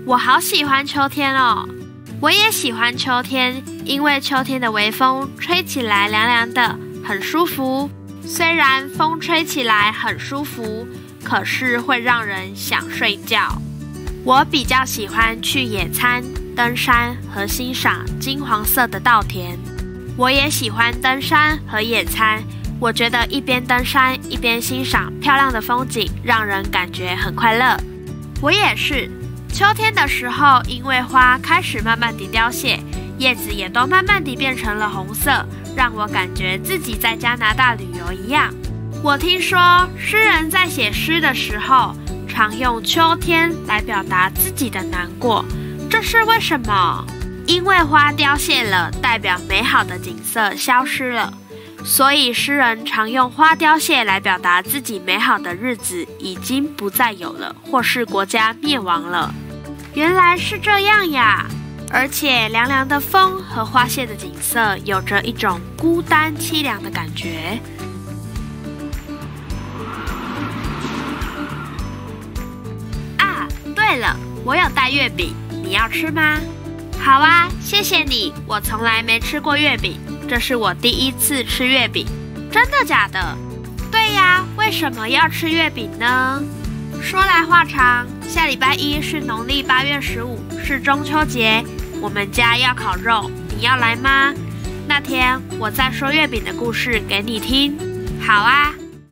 我好喜欢秋天哦！我也喜欢秋天，因为秋天的微风吹起来凉凉的，很舒服。虽然风吹起来很舒服，可是会让人想睡觉。我比较喜欢去野餐、登山和欣赏金黄色的稻田。我也喜欢登山和野餐，我觉得一边登山一边欣赏漂亮的风景，让人感觉很快乐。我也是。秋天的时候，因为花开始慢慢地凋谢，叶子也都慢慢地变成了红色，让我感觉自己在加拿大旅游一样。我听说诗人在写诗的时候，常用秋天来表达自己的难过，这是为什么？因为花凋谢了，代表美好的景色消失了，所以诗人常用花凋谢来表达自己美好的日子已经不再有了，或是国家灭亡了。原来是这样呀！而且凉凉的风和花谢的景色有着一种孤单凄凉的感觉。啊，对了，我有带月饼，你要吃吗？好啊，谢谢你，我从来没吃过月饼，这是我第一次吃月饼。真的假的？对呀，为什么要吃月饼呢？说来话长，下礼拜一是农历8月15，是中秋节，我们家要烤肉，你要来吗？那天我再说月饼的故事给你听。好啊。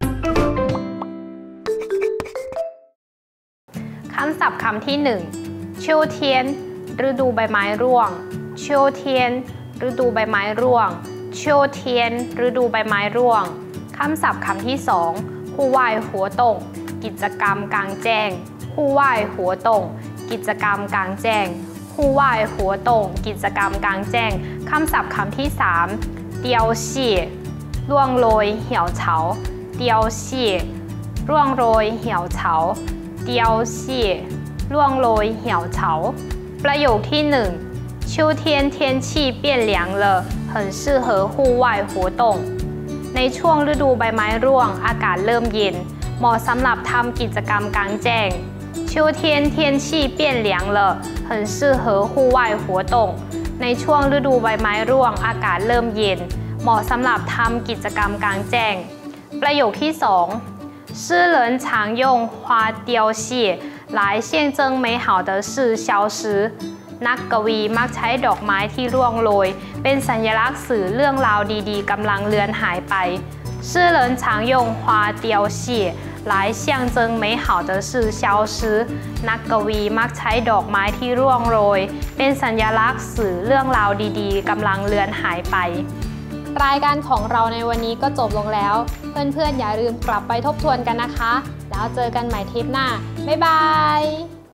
คำศัพท์คำที่1秋天ฤดูใบไม้ร่วง秋天ฤดูใบไม้ร่วง秋天ฤดูใบไม้ร่วงคำศัพท์คำที่2户外活动กิจกรรมกลางแจ้ง户外活动กิจกรรมกลางแจ้ง户外活动กิจกรรมกลางแจ้งคำศัพท์คำที่3凋谢ร่วงโรยเหี่ยวเฉา凋谢ร่วงโรยเหี่ยวเฉา凋谢ร่วงโรยเหี่ยวเฉาประโยคที่1秋天天气变凉了很适合户外活动ในช่วงฤดูใบไม้ร่วงอากาศเริ่มเย็นเหมาะสำหรับทำกิจกรรมกลางแจ้ง秋天天气变凉了很适合户外活动ในช่วงฤดูใบไม้ร่วงอากาศเริ่มเย็นเหมาะสำหรับทำกิจกรรมกลางแจ้งประโยคที่2诗人常用花凋谢来象征美好的事消失นักกวีมักใช้ดอกไม้ที่ร่วงโรยเป็นสัญลักษณ์สื่อเรื่องราวดีๆกำลังเลือนหายไป诗人常用花凋谢来象征美好的事消失นักกวีมักใช้ดอกไม้ที่ร่วงโรยเป็นสัญลักษณ์สื่อเรื่องราวดีๆกำลังเลือนหายไปรายการของเราในวันนี้ก็จบลงแล้วเพื่อนๆอย่าลืมกลับไปทบทวนกันนะคะแล้วเจอกันใหม่ทริปหน้าบ๊ายบาย